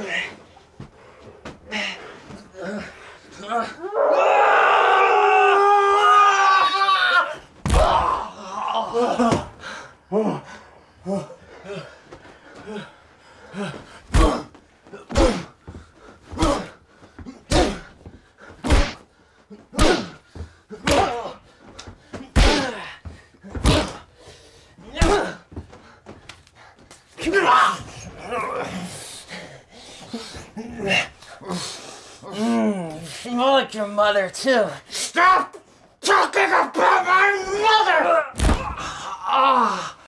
You smell like your mother, too. Stop talking about my mother!